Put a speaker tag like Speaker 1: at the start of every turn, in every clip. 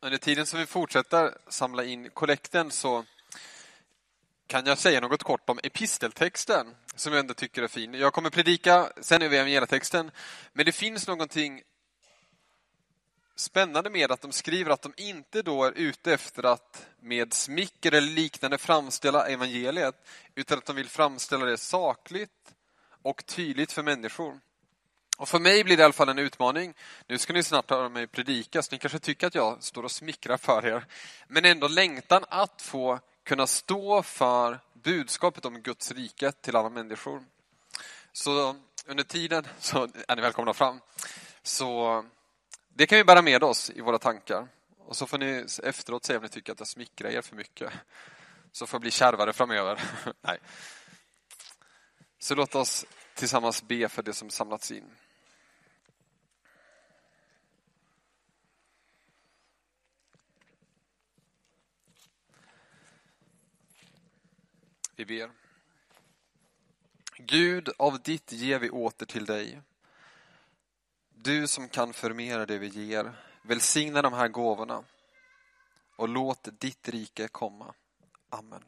Speaker 1: Under tiden som vi fortsätter samla in kollekten så kan jag säga något kort om episteltexten som jag ändå tycker är fin. Jag kommer predika sen över evangelietexten, men det finns någonting spännande med att de skriver att de inte då är ute efter att med smicker eller liknande framställa evangeliet, utan att de vill framställa det sakligt och tydligt för människor. Och för mig blir det i alla fall en utmaning. Nu ska ni snart höra mig predika, så ni kanske tycker att jag står och smickrar för er. Men ändå längtan att få kunna stå för budskapet om Guds rike till alla människor. Så under tiden så är ni välkomna fram. Så det kan vi bära med oss i våra tankar. Och så får ni efteråt se om ni tycker att jag smickrar er för mycket. Så får jag bli kärvare framöver. Nej. Så låt oss tillsammans be för det som samlats in. Vi ber. Gud, av ditt ger vi åter till dig. Du som kan förmera det vi ger, välsigna de här gåvorna och låt ditt rike komma. Amen.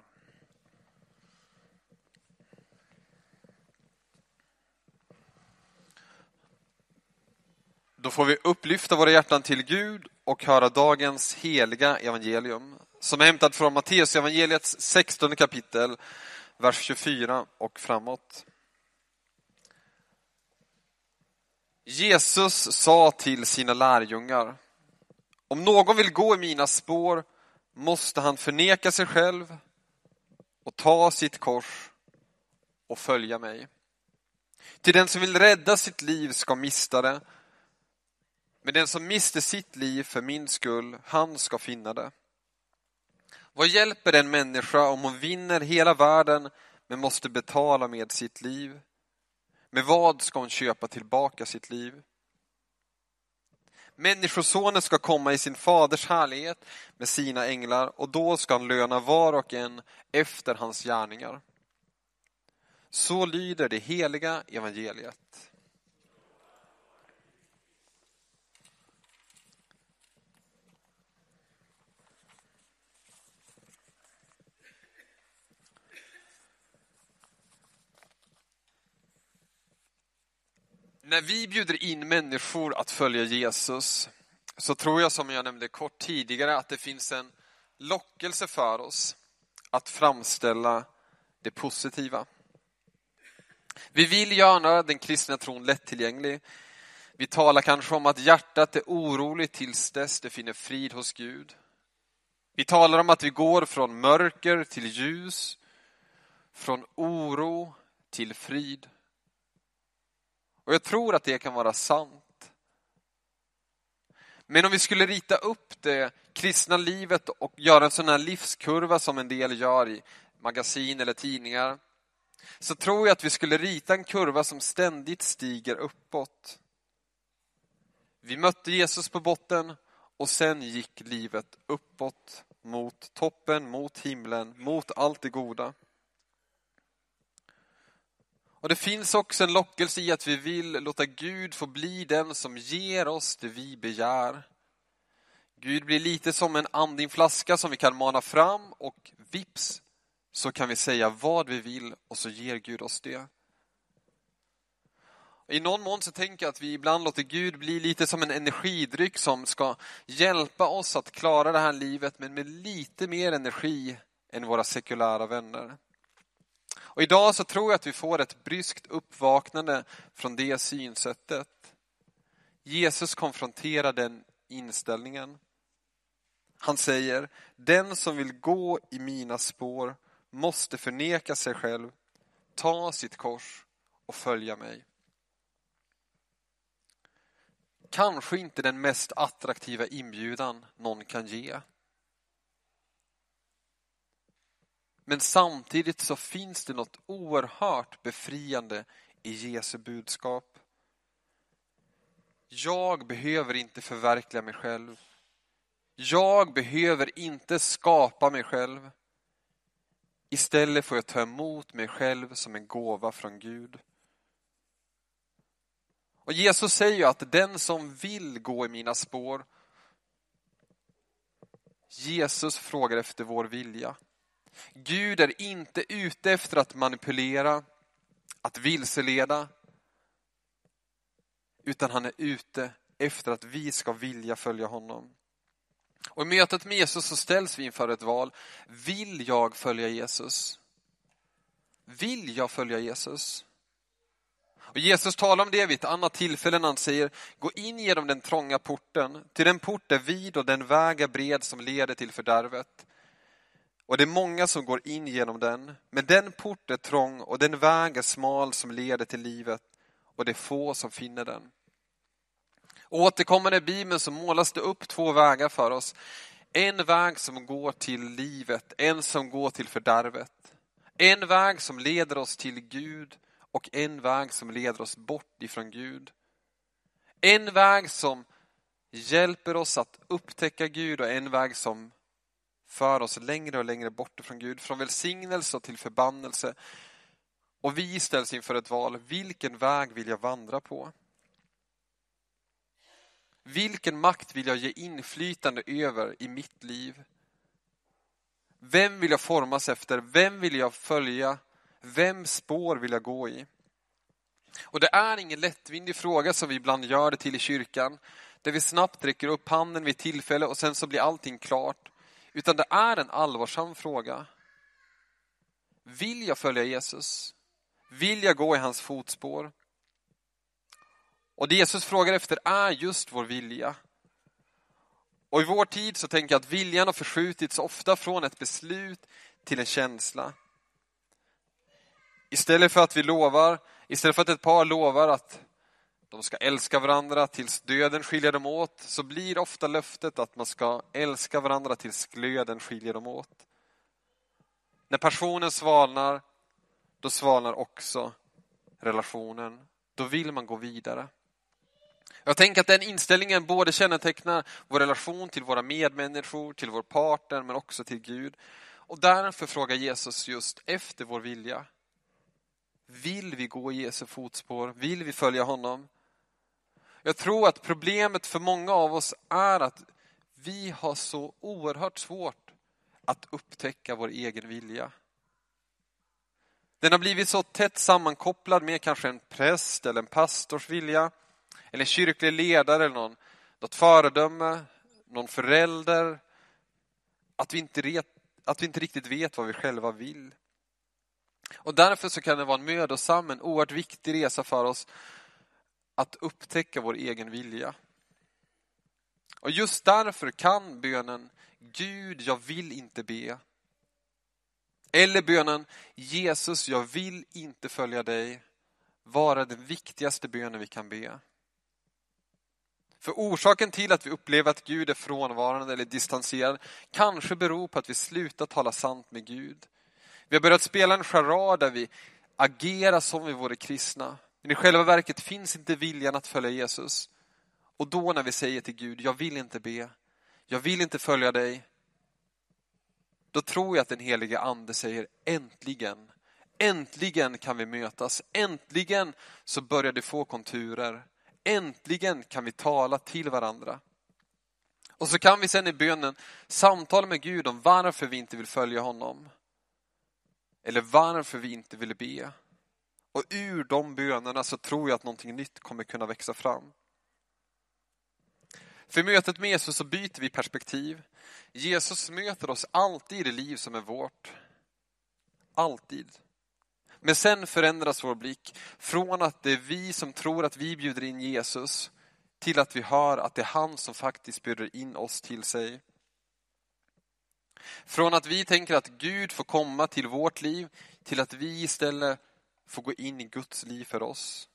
Speaker 1: Då får vi upplyfta våra hjärtan till Gud och höra dagens heliga evangelium som är hämtat från Matteus evangeliets 16 kapitel, vers 24 och framåt. Jesus sa till sina lärjungar: om någon vill gå i mina spår måste han förneka sig själv och ta sitt kors och följa mig. Till den som vill rädda sitt liv ska mista det, men den som mister sitt liv för min skull, han ska finna det. Vad hjälper en människa om hon vinner hela världen men måste betala med sitt liv? Med vad ska hon köpa tillbaka sitt liv? Människosonen ska komma i sin faders härlighet med sina änglar, och då ska han löna var och en efter hans gärningar. Så lyder det heliga evangeliet. När vi bjuder in människor att följa Jesus så tror jag, som jag nämnde kort tidigare, att det finns en lockelse för oss att framställa det positiva. Vi vill göra den kristna tron lättillgänglig. Vi talar kanske om att hjärtat är oroligt tills dess det finner frid hos Gud. Vi talar om att vi går från mörker till ljus, från oro till frid. Och jag tror att det kan vara sant. Men om vi skulle rita upp det kristna livet och göra en sån här livskurva som en del gör i magasin eller tidningar, så tror jag att vi skulle rita en kurva som ständigt stiger uppåt. Vi mötte Jesus på botten och sen gick livet uppåt mot toppen, mot himlen, mot allt det goda. Och det finns också en lockelse i att vi vill låta Gud få bli den som ger oss det vi begär. Gud blir lite som en andinflaska som vi kan mana fram, och vips så kan vi säga vad vi vill och så ger Gud oss det. I någon mån så tänker jag att vi ibland låter Gud bli lite som en energidryck som ska hjälpa oss att klara det här livet, men med lite mer energi än våra sekulära vänner. Och idag så tror jag att vi får ett bryskt uppvaknande från det synsättet. Jesus konfronterar den inställningen. Han säger: den som vill gå i mina spår måste förneka sig själv, ta sitt kors och följa mig. Kanske inte den mest attraktiva inbjudan någon kan ge. Men samtidigt så finns det något oerhört befriande i Jesu budskap. Jag behöver inte förverkliga mig själv. Jag behöver inte skapa mig själv. Istället får jag ta emot mig själv som en gåva från Gud. Och Jesus säger ju att den som vill gå i mina spår Jesus frågar efter vår vilja. Gud är inte ute efter att manipulera, att vilseleda, utan han är ute efter att vi ska vilja följa honom. Och i mötet med Jesus så ställs vi inför ett val. Vill jag följa Jesus? Vill jag följa Jesus? Och Jesus talar om det vid ett annat tillfälle när han säger: gå in genom den trånga porten, till den port är vid och den väg är bred som leder till fördärvet. Och det är många som går in genom den, men den port är trång och den väg är smal som leder till livet, och det är få som finner den. Återkommande i Bibeln så målas det upp två vägar för oss. En väg som går till livet, en som går till fördärvet. En väg som leder oss till Gud och en väg som leder oss bort ifrån Gud. En väg som hjälper oss att upptäcka Gud och en väg som för oss längre och längre bort ifrån Gud. Från välsignelse till förbannelse. Och vi ställs inför ett val. Vilken väg vill jag vandra på? Vilken makt vill jag ge inflytande över i mitt liv? Vem vill jag formas efter? Vem vill jag följa? Vems spår vill jag gå i? Och det är ingen lättvindig fråga som vi ibland gör det till i kyrkan. Där vi snabbt räcker upp handen vid tillfälle och sen så blir allting klart. Utan det är en allvarsam fråga. Vill jag följa Jesus? Vill jag gå i hans fotspår? Och det Jesus frågar efter är just vår vilja. Och i vår tid så tänker jag att viljan har förskjutits ofta från ett beslut till en känsla. Istället för att ett par lovar att de ska älska varandra tills döden skiljer dem åt, så blir ofta löftet att man ska älska varandra tills glöden skiljer dem åt. När passionen svalnar, då svalnar också relationen. Då vill man gå vidare. Jag tänker att den inställningen både kännetecknar vår relation till våra medmänniskor, till vår partner, men också till Gud. Och därför frågar Jesus just efter vår vilja. Vill vi gå i Jesu fotspår? Vill vi följa honom? Jag tror att problemet för många av oss är att vi har så oerhört svårt att upptäcka vår egen vilja. Den har blivit så tätt sammankopplad med kanske en präst eller en pastors vilja, eller en kyrklig ledare eller något föredöme, någon förälder, att vi inte riktigt vet vad vi själva vill. Och därför så kan det vara en mödosam, en oerhört viktig resa för oss att upptäcka vår egen vilja. Och just därför kan bönen Gud, jag vill inte be, eller bönen Jesus, jag vill inte följa dig, vara den viktigaste bönen vi kan be. För orsaken till att vi upplever att Gud är frånvarande eller distanserad kanske beror på att vi slutat tala sant med Gud. Vi har börjat spela en charad där vi agerar som vi vore kristna. Men i själva verket finns inte viljan att följa Jesus. Och då när vi säger till Gud, jag vill inte be, jag vill inte följa dig. Då tror jag att den helige ande säger, äntligen kan vi mötas. Äntligen så börjar det få konturer. Äntligen kan vi tala till varandra. Och så kan vi sen i bönen samtala med Gud om varför vi inte vill följa honom. Eller varför vi inte vill be. Och ur de bönerna så tror jag att någonting nytt kommer kunna växa fram. För mötet med Jesus så byter vi perspektiv. Jesus möter oss alltid i det liv som är vårt. Alltid. Men sen förändras vår blick från att det är vi som tror att vi bjuder in Jesus till att vi hör att det är han som faktiskt bjuder in oss till sig. Från att vi tänker att Gud får komma till vårt liv till att vi istället får gå in i Guds liv för oss.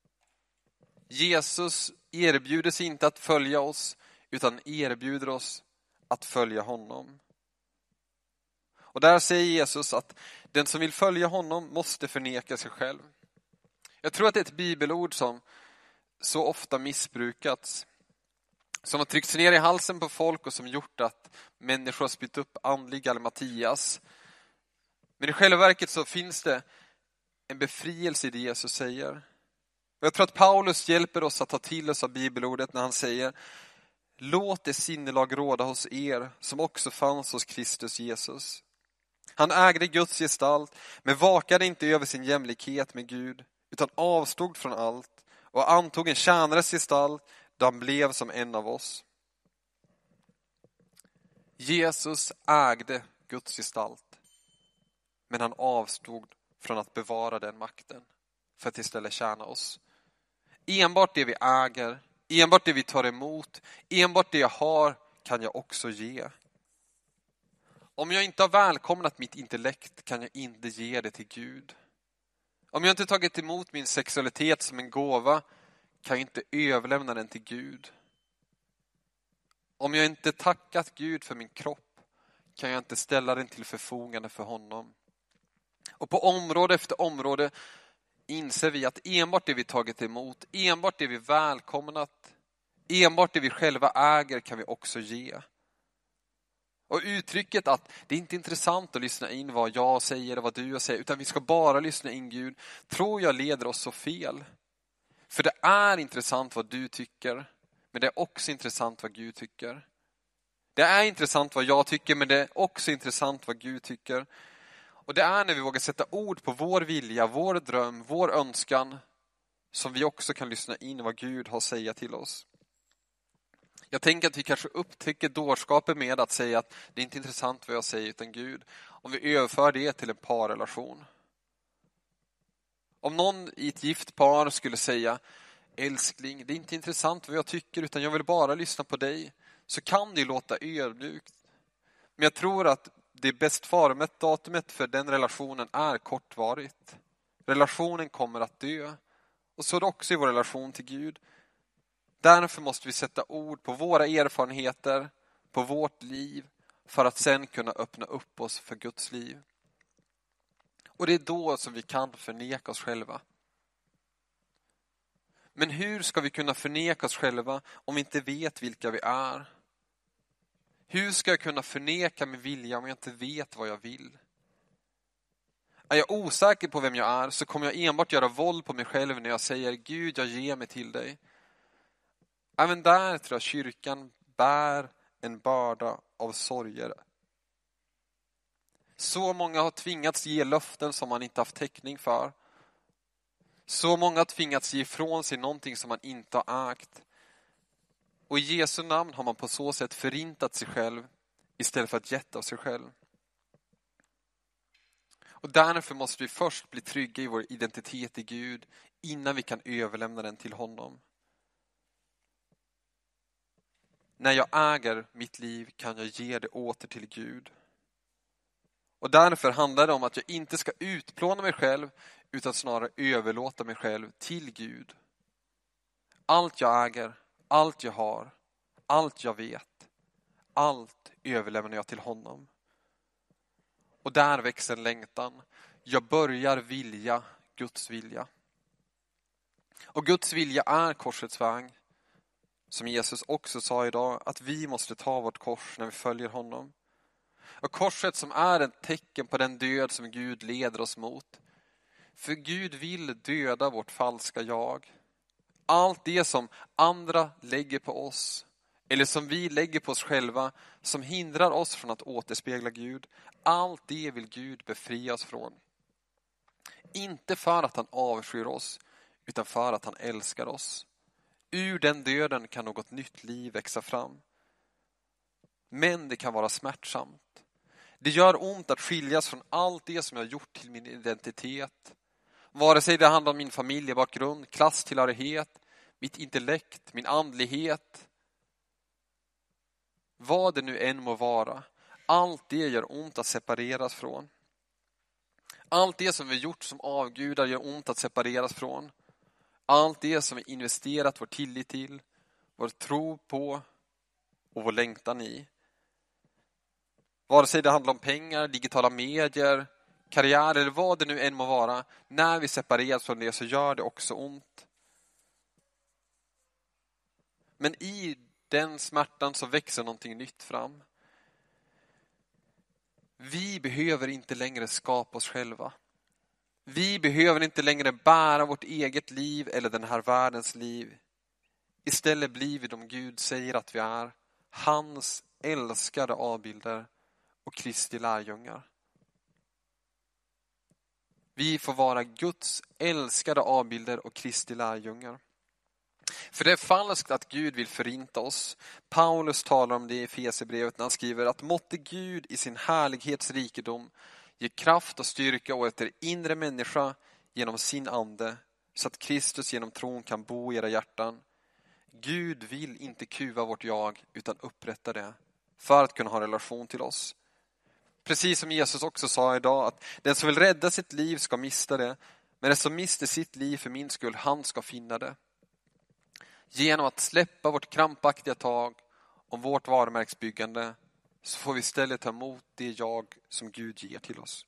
Speaker 1: Jesus erbjuder sig inte att följa oss utan erbjuder oss att följa honom. Och där säger Jesus att den som vill följa honom måste förneka sig själv. Jag tror att det är ett bibelord som så ofta missbrukats. Som har tryckts ner i halsen på folk och som gjort att människor har spytt upp andlig gallimatias. Men i själva verket så finns det en befrielse i det Jesus säger. Och jag tror att Paulus hjälper oss att ta till oss av bibelordet när han säger Låt det sinnelag råda hos er som också fanns hos Kristus Jesus. Han ägde Guds gestalt, men vakade inte över sin jämlikhet med Gud, utan avstod från allt och antog en tjänares gestalt då han blev som en av oss. Jesus ägde Guds gestalt, men han avstod från att bevara den makten för att istället tjäna oss. Enbart det vi äger, enbart det vi tar emot, enbart det jag har kan jag också ge. Om jag inte har välkomnat mitt intellekt kan jag inte ge det till Gud. Om jag inte tagit emot min sexualitet som en gåva kan jag inte överlämna den till Gud. Om jag inte tackat Gud för min kropp kan jag inte ställa den till förfogande för honom. Och på område efter område inser vi att enbart det vi tagit emot, enbart det vi välkomnat, enbart det vi själva äger kan vi också ge. Och uttrycket att det är inte intressant att lyssna in vad jag säger och vad du säger, utan vi ska bara lyssna in Gud, tror jag leder oss så fel. För det är intressant vad du tycker, men det är också intressant vad Gud tycker. Det är intressant vad jag tycker, men det är också intressant vad Gud tycker. Och det är när vi vågar sätta ord på vår vilja, vår dröm, vår önskan, som vi också kan lyssna in vad Gud har att säga till oss. Jag tänker att vi kanske upptäcker dårskapet med att säga att det är inte intressant vad jag säger utan Gud. Om vi överför det till en parrelation. Om någon i ett gift par skulle säga: älskling, det är inte intressant vad jag tycker utan jag vill bara lyssna på dig. Så kan det låta ödmjukt. Men jag tror att det bäst farumet datumet för den relationen är kortvarigt. Relationen kommer att dö. Och så är det också i vår relation till Gud. Därför måste vi sätta ord på våra erfarenheter, på vårt liv, för att sen kunna öppna upp oss för Guds liv. Och det är då som vi kan förneka oss själva. Men hur ska vi kunna förneka oss själva om vi inte vet vilka vi är? Hur ska jag kunna förneka min vilja om jag inte vet vad jag vill? Är jag osäker på vem jag är så kommer jag enbart göra våld på mig själv när jag säger: Gud, jag ger mig till dig. Även där tror jag kyrkan bär en börda av sorger. Så många har tvingats ge löften som man inte haft täckning för. Så många har tvingats ge ifrån sig någonting som man inte har ägt. Och i Jesu namn har man på så sätt förintat sig själv istället för att gett av sig själv. Och därför måste vi först bli trygga i vår identitet i Gud innan vi kan överlämna den till honom. När jag äger mitt liv kan jag ge det åter till Gud. Och därför handlar det om att jag inte ska utplåna mig själv utan snarare överlåta mig själv till Gud. Allt jag äger, allt jag har, allt jag vet, allt överlämnar jag till honom. Och där växer en längtan. Jag börjar vilja Guds vilja. Och Guds vilja är korsets väg. Som Jesus också sa idag, att vi måste ta vårt kors när vi följer honom. Och korset som är ett tecken på den död som Gud leder oss mot. För Gud vill döda vårt falska jag. Allt det som andra lägger på oss, eller som vi lägger på oss själva, som hindrar oss från att återspegla Gud. Allt det vill Gud befria oss från. Inte för att han avskyr oss, utan för att han älskar oss. Ur den döden kan något nytt liv växa fram. Men det kan vara smärtsamt. Det gör ont att skiljas från allt det som jag har gjort till min identitet. Vare sig det handlar om min familjebakgrund, klasstillhörighet, mitt intellekt, min andlighet. Vad det nu än må vara. Allt det gör ont att separeras från. Allt det som vi gjort som avgudar gör ont att separeras från. Allt det som vi investerat vår tillit till, vår tro på och vår längtan i. Vare sig det handlar om pengar, digitala medier, karriär eller vad det nu än må vara. När vi separeras från det så gör det också ont. Men i den smärtan så växer någonting nytt fram. Vi behöver inte längre skapa oss själva. Vi behöver inte längre bära vårt eget liv eller den här världens liv Istället blir vi de Gud säger att vi är, hans älskade avbilder och Kristi lärjungar. Vi får vara Guds älskade avbilder och Kristi lärjungar. För det är falskt att Gud vill förinta oss. Paulus talar om det i Efesierbrevet när han skriver att måtte Gud i sin härlighets rikedom ge kraft och styrka åt er inre människa genom sin ande, så att Kristus genom tron kan bo i era hjärtan. Gud vill inte kuva vårt jag utan upprätta det för att kunna ha relation till oss. Precis som Jesus också sa idag, att den som vill rädda sitt liv ska mista det, men den som mister sitt liv för min skull, han ska finna det. Genom att släppa vårt krampaktiga tag om vårt varumärksbyggande så får vi istället ta emot det jag som Gud ger till oss.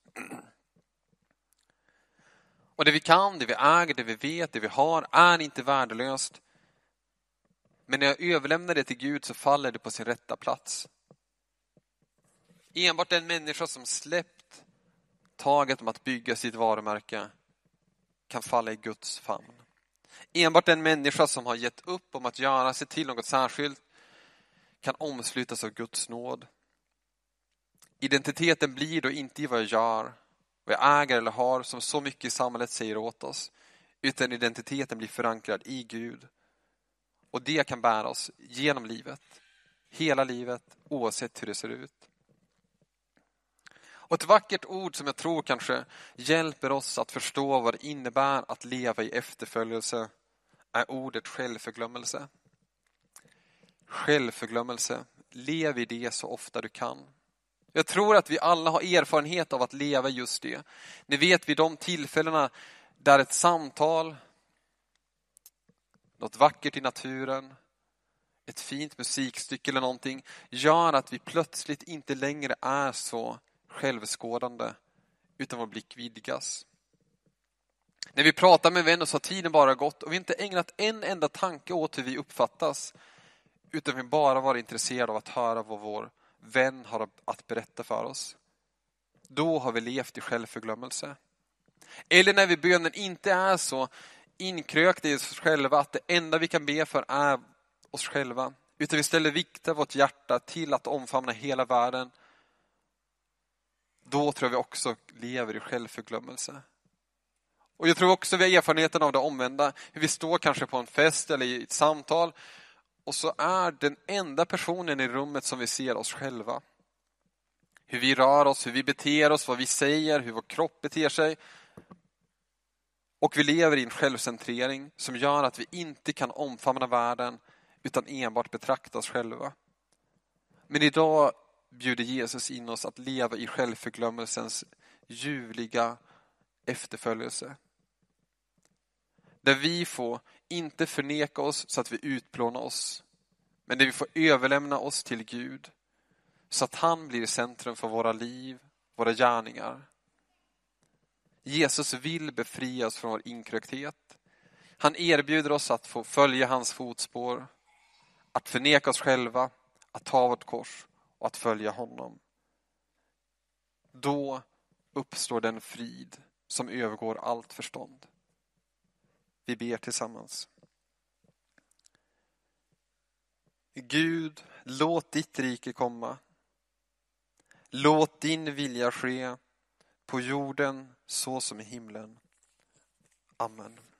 Speaker 1: Och det vi kan, det vi äger, det vi vet, det vi har är inte värdelöst. Men när jag överlämnar det till Gud så faller det på sin rätta plats. Enbart en människa som släppt taget om att bygga sitt varumärke kan falla i Guds famn. Enbart en människa som har gett upp om att göra sig till något särskilt kan omslutas av Guds nåd. Identiteten blir då inte i vad jag gör, vad jag äger eller har som så mycket i samhället säger åt oss, utan identiteten blir förankrad i Gud. Och det kan bära oss genom livet, hela livet, oavsett hur det ser ut. Och ett vackert ord som jag tror kanske hjälper oss att förstå vad det innebär att leva i efterföljelse är ordet självförglömmelse. Självförglömmelse. Lev i det så ofta du kan. Jag tror att vi alla har erfarenhet av att leva just det. Ni vet vid de tillfällena där ett samtal, något vackert i naturen, ett fint musikstycke eller någonting gör att vi plötsligt inte längre är så självskådande utan vår blick vidgas. När vi pratar med vänner så har tiden bara gått och vi inte ägnat en enda tanke åt hur vi uppfattas, utan vi bara var intresserade av att höra vad vår vän har att berätta för oss. Då har vi levt i självförglömmelse. Eller när vi bönen inte är så inkrökta i oss själva att det enda vi kan be för är oss själva, utan vi ställer vikta vårt hjärta till att omfamna hela världen. Då tror jag vi också lever i självförglömmelse. Och jag tror också vi har erfarenheten av det omvända. Hur vi står kanske på en fest eller i ett samtal och så är den enda personen i rummet som vi ser oss själva. Hur vi rör oss, hur vi beter oss, vad vi säger, hur vår kropp beter sig. Och vi lever i en självcentrering som gör att vi inte kan omfamna världen utan enbart betrakta oss själva. Men idag bjuder Jesus in oss att leva i självförglömmelsens ljuvliga efterföljelse. Där vi får inte förneka oss så att vi utplånar oss, men där vi får överlämna oss till Gud så att han blir centrum för våra liv, våra gärningar. Jesus vill befria oss från vår inkrökthet. Han erbjuder oss att få följa hans fotspår, att förneka oss själva, att ta vårt kors och att följa honom. Då uppstår den frid som övergår allt förstånd. Vi ber tillsammans. Gud, låt ditt rike komma. Låt din vilja ske på jorden så som i himlen. Amen.